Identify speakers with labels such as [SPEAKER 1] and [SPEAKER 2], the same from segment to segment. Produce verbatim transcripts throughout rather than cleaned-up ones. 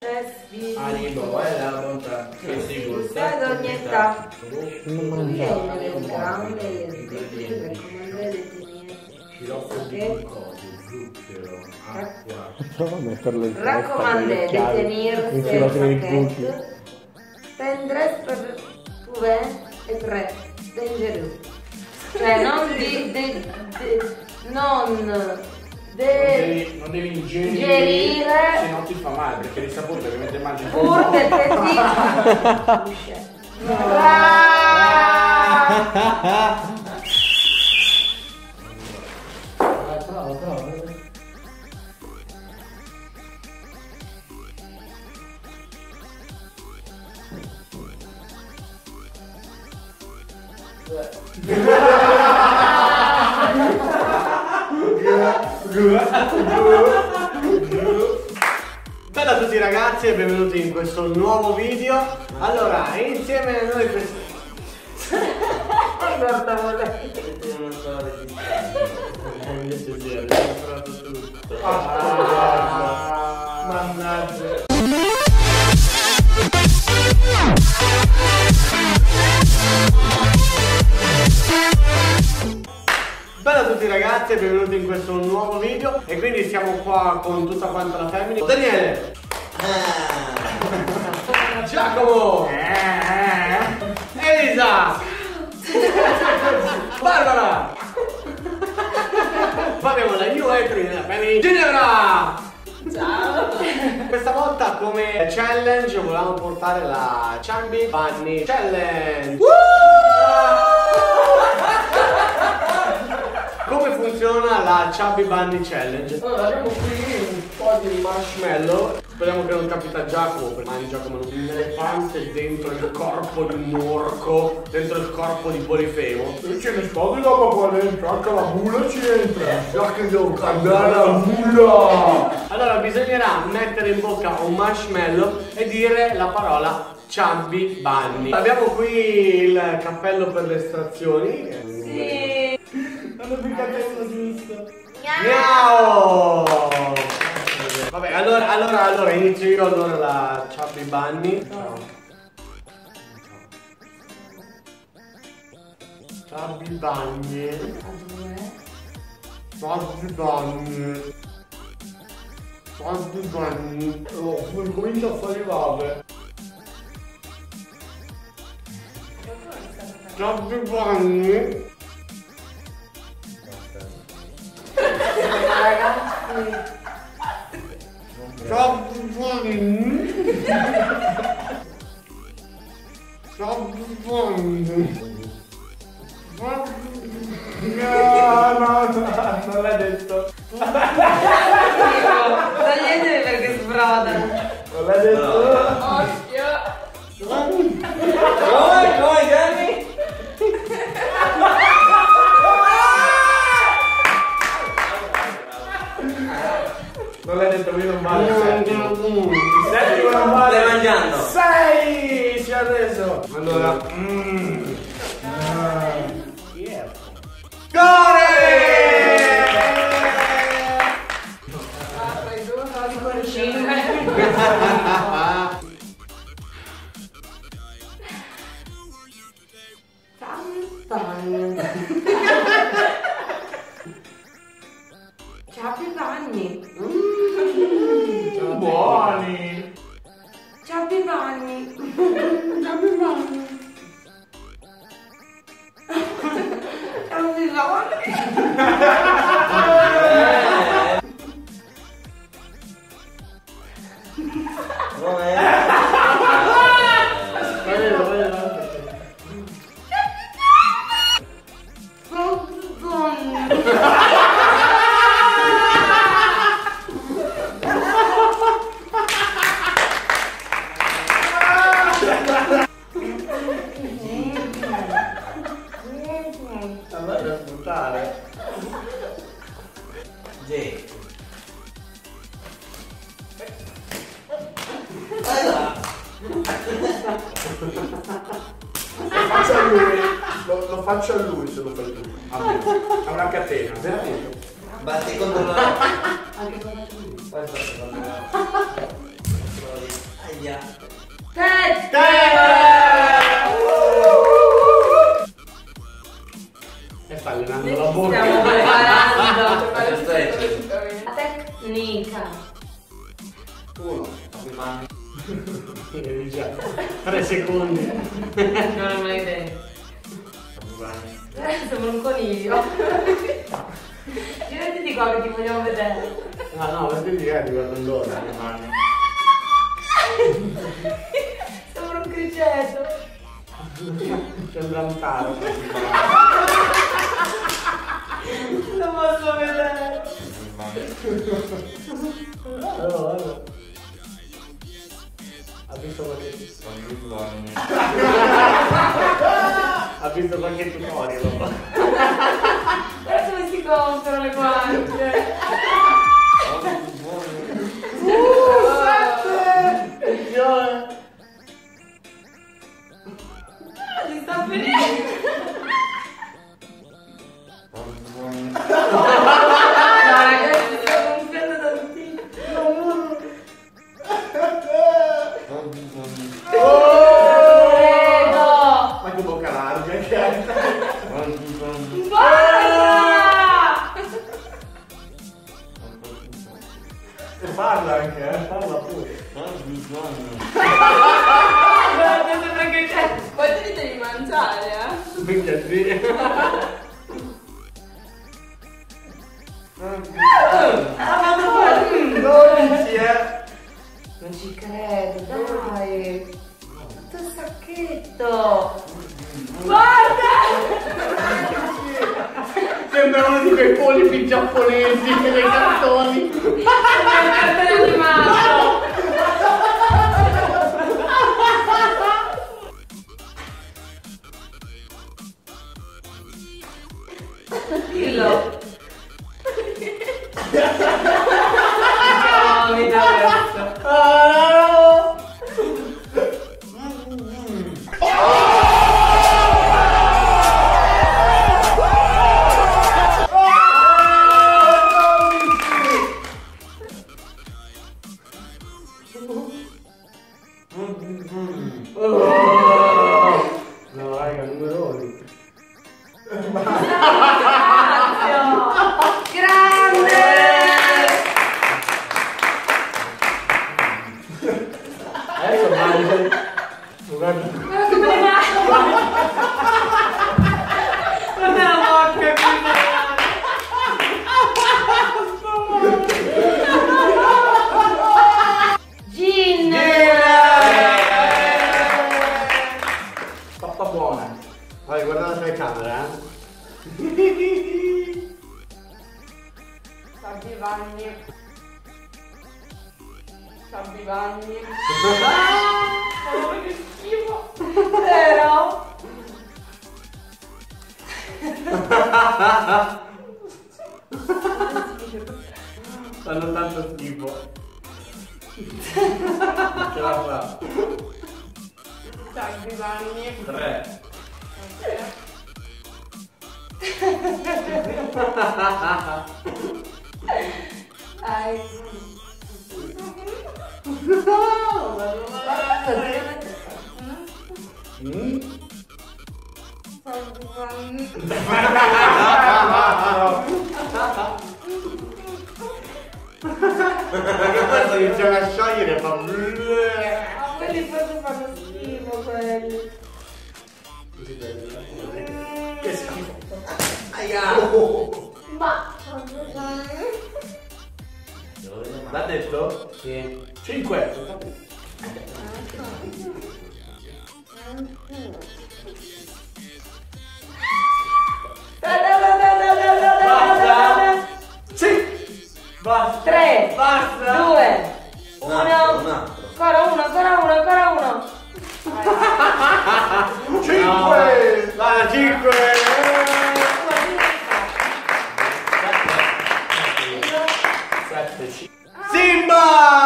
[SPEAKER 1] Arrivo, è la bontà che si gusta
[SPEAKER 2] ad ogni età.
[SPEAKER 3] Non mangiare.
[SPEAKER 2] Le gambe, le sbirri, raccomandate di
[SPEAKER 1] zucchero, acqua.
[SPEAKER 3] Provo a metterlo in
[SPEAKER 2] Raccomandate di tenere il pacchetto. Tendres per pouvoir être dangereux. Cioè non di, di, di non de,
[SPEAKER 1] Non devi ingerire,
[SPEAKER 2] ingerire,
[SPEAKER 1] se no ti fa male, perché il sapore ovviamente mangi il
[SPEAKER 2] pur del petit.
[SPEAKER 3] Bravo, bravo.
[SPEAKER 4] Bella a tutti ragazzi e benvenuti in questo nuovo video. Allora, insieme a noi questo...
[SPEAKER 2] Guarda lei.
[SPEAKER 1] Mannaggia.
[SPEAKER 4] Bella a tutti ragazzi e benvenuti in questo nuovo video. E quindi siamo qua con tutta quanta la family. Daniele, Giacomo, Elisa, Barbara. Poi abbiamo la new entry nella family, Ginevra.
[SPEAKER 2] Ciao.
[SPEAKER 4] Questa volta come challenge volevamo portare la Chubby Bunny Challenge. Come funziona la Chubby Bunny Challenge? Allora abbiamo qui un po' di marshmallow. Speriamo che non capita a Giacomo, perché mangia come un elefante dentro il corpo di un orco, dentro il corpo di Polifemo.
[SPEAKER 1] E ce ne sto di roba qua dentro, anche la bulla ci entra. Già che devo cambiare la bulla.
[SPEAKER 4] Allora bisognerà mettere in bocca un marshmallow e dire la parola Chubby Bunny. Abbiamo qui il cappello per le estrazioni.
[SPEAKER 2] Sì.
[SPEAKER 1] Non ho più capito giusto.
[SPEAKER 4] Miau! Vabbè, allora, allora, allora inizio io allora la Chubby Bunny. Chubby Bunny. Chubby Bunny. Chubby Bunny.
[SPEAKER 1] Oh, mi comincia a salivare.
[SPEAKER 4] Chubby Bunny.
[SPEAKER 2] Ragazzi.
[SPEAKER 4] Chubby Bunny. Chubby Bunny.
[SPEAKER 1] No, no, no, non l'ha detto.
[SPEAKER 2] Toglietemi perché sbrodano.
[SPEAKER 1] Non l'ha detto.
[SPEAKER 2] Occhio.
[SPEAKER 1] Come, come, Danny? Non l'hai detto, io non vale il settimo. Il settimo non vale.
[SPEAKER 4] Stai mangiando?
[SPEAKER 1] Sei! Si è arreso. Allora. Mm.
[SPEAKER 4] Core!
[SPEAKER 2] Ah, fai due, fai ancora cinque. Chubby Bunny.
[SPEAKER 1] Buoni.
[SPEAKER 2] Chubby Bunny.
[SPEAKER 1] Chubby Bunny.
[SPEAKER 2] Chubby Bunny.
[SPEAKER 4] Andate a buttare.
[SPEAKER 5] J.
[SPEAKER 1] Faccia a lui. Lo, lo faccio a lui se lo fai tu. A me. A una catena, veramente.
[SPEAKER 5] Batti contro la...
[SPEAKER 2] Anche con lui.
[SPEAKER 5] Aspetta, aspetta, aspetta. Aia.
[SPEAKER 2] Tette!
[SPEAKER 4] E sta allenando la bocca.
[SPEAKER 2] Stiamo preparando.
[SPEAKER 5] Fai lo stretch.
[SPEAKER 2] La tecnica.
[SPEAKER 5] Uno. Capi bagni.
[SPEAKER 4] Tre secondi.
[SPEAKER 2] Non ho mai idea.
[SPEAKER 5] Capi bagni.
[SPEAKER 2] Eh, sembra un coniglio. Girati di qua che ti vogliamo vedere.
[SPEAKER 4] No, no, perché di è di guardando
[SPEAKER 5] Capi bagni.
[SPEAKER 2] Sembra un criceto.
[SPEAKER 4] Sembra un taro.
[SPEAKER 2] Lo posso vedere.
[SPEAKER 5] Capi bagni.
[SPEAKER 4] Allora, allora. Ha visto qualche
[SPEAKER 5] Capi bagni.
[SPEAKER 4] Ha visto qualche tutorial.
[SPEAKER 2] Guarda come si comprano le guance. Si sta finendo. No, ragazzi, sto gonfiando tantissimo. Credo.
[SPEAKER 4] Ma che bocca larga che hai.
[SPEAKER 2] Guarda!
[SPEAKER 4] E parla anche, eh? Parla pure.
[SPEAKER 2] Guarda, sembra che c'è. Poi te li devi mangiare, eh?
[SPEAKER 4] Minchia, sì. dodici, eh.
[SPEAKER 2] Non ci credo, dai. Tutto il sacchetto. Guarda!
[SPEAKER 4] Sembra uno di quei polipi giapponesi dei cartoni.
[SPEAKER 2] Sembra un cartone animato. Dillo. No, mi dà questo.
[SPEAKER 4] No, raga, numerosi.
[SPEAKER 2] Grande!
[SPEAKER 4] Adesso mangio. Guarda.
[SPEAKER 2] Guarda come le mani! Guarda la bocca qui! Gin!
[SPEAKER 4] Pappa buona. Vai, guarda la telecamera, eh.
[SPEAKER 2] Sabbi bagni. Sabbi bagni. Oh, che schifo! Vero?
[SPEAKER 4] Fanno tanto schifo. Ce la fa.
[SPEAKER 2] Sabbi bagni.
[SPEAKER 5] Tre.
[SPEAKER 2] Ai.
[SPEAKER 4] Mm?
[SPEAKER 2] Sabbi bagni.
[SPEAKER 4] Perché questo iniziano a sciogliere e fa.
[SPEAKER 2] Ah, quelli proprio fanno schifo quelli.
[SPEAKER 4] Che schifo.
[SPEAKER 5] Aia.
[SPEAKER 2] Ma
[SPEAKER 5] L'ha detto?
[SPEAKER 4] Sì. cinque. Basta. Sì. Basta.
[SPEAKER 2] tre,
[SPEAKER 4] Basta.
[SPEAKER 2] due,
[SPEAKER 5] Un
[SPEAKER 2] uno.
[SPEAKER 5] altro, un altro.
[SPEAKER 2] Ancora uno, ancora uno, ancora uno.
[SPEAKER 4] cinque. Vai, cinque. sette. Simba!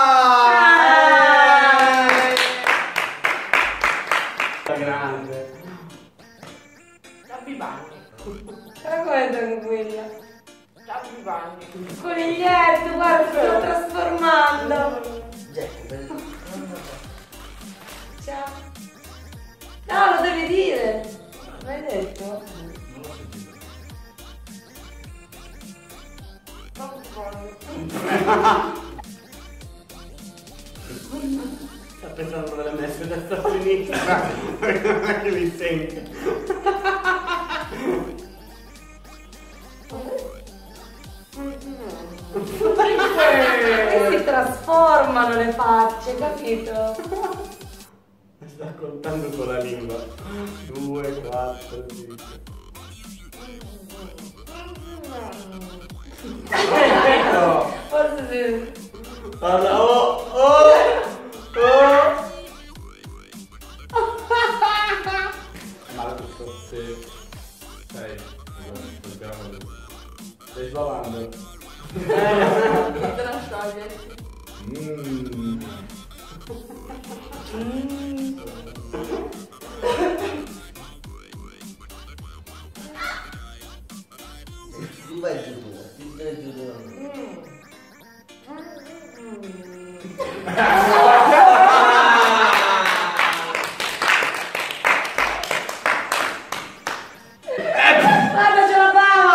[SPEAKER 4] Grande.
[SPEAKER 2] Sabbi bagni. Guarda come è tranquilla. Sabbi bagni. Coniglietto, guarda, si sta trasformando.
[SPEAKER 5] Jack,
[SPEAKER 2] Ciao. No, lo devi dire. L'hai detto?
[SPEAKER 5] Non l'ho sentito.
[SPEAKER 4] Sta pensando delle messe destra a sinistra. Perché non è che li sente.
[SPEAKER 2] E si trasformano le facce, capito?
[SPEAKER 4] Sta contando con la lingua. due, quattro, cinque.
[SPEAKER 2] Forse sì.
[SPEAKER 4] Guarda, oh, oh, oh.
[SPEAKER 5] Male tutto. Sì. Sei. Stai sbavando.
[SPEAKER 2] Non te la scioglie.
[SPEAKER 5] Mmm. Ti vai giù tu, ti vai giù tu.
[SPEAKER 2] Guarda, ce la fava!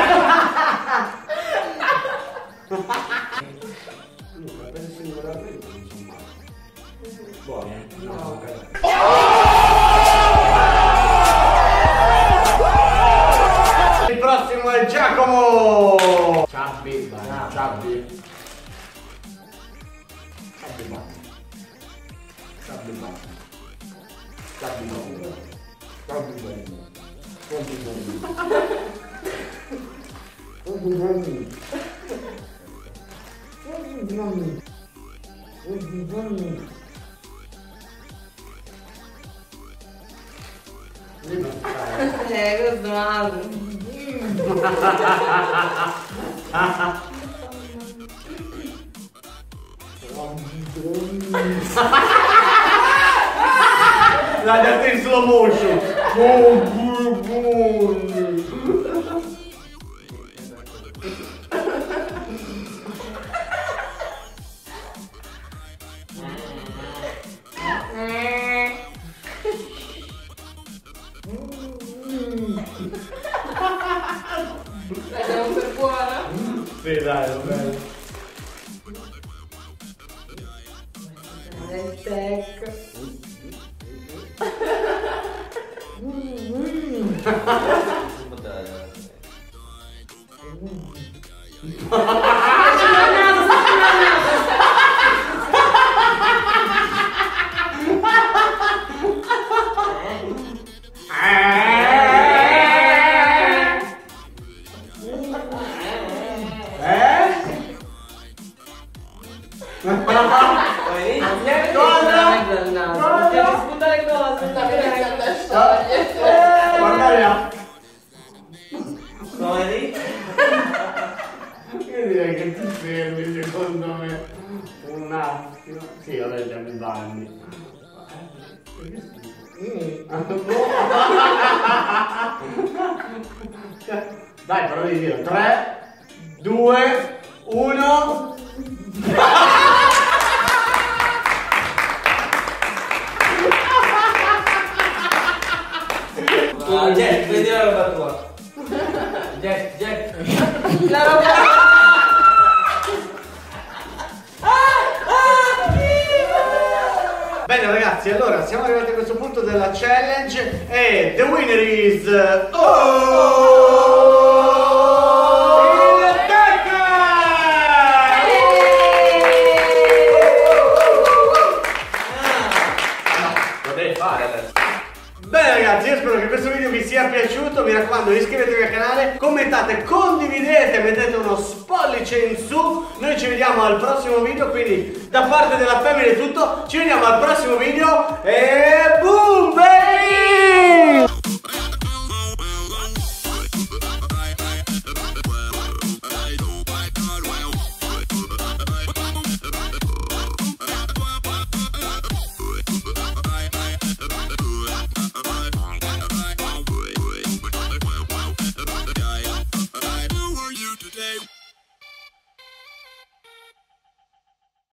[SPEAKER 4] Penso singolarmente non sono male. Buoni, eh?
[SPEAKER 2] No.
[SPEAKER 4] Il prossimo è Giacomo! Ciabbi, vai, Ciabbi. Ciabbi Batti. Ciabbi Batti. Ciabbi Batti. Ciabbi Batti. Ciabbi Batti. Ciabbi Batti. Ciabbi Batti.
[SPEAKER 2] Eh, questo è un altro.
[SPEAKER 4] L'ha detto in slow motion.
[SPEAKER 2] Andiamo per buona.
[SPEAKER 4] Sì, dai, va bene.
[SPEAKER 2] Il tech.
[SPEAKER 4] Guarda là.
[SPEAKER 5] Come lì?
[SPEAKER 4] Io direi che ti fermi, secondo me. Un attimo. Sì, ora siamo in bagni. Dai, però devi dire tre, due, uno.
[SPEAKER 5] Ah, Jack, vedi la roba tua. Jack, Jack.
[SPEAKER 2] La roba.
[SPEAKER 4] Bene ragazzi, allora siamo arrivati a questo punto della challenge e the winner is oh! Il
[SPEAKER 5] Lo devi fare adesso.
[SPEAKER 4] Bene ragazzi, io spero che questo video vi sia piaciuto, mi raccomando iscrivetevi al canale, commentate, condividete, mettete uno pollice in su, noi ci vediamo al prossimo video, quindi da parte della Family è tutto, ci vediamo al prossimo video e boom! Baby!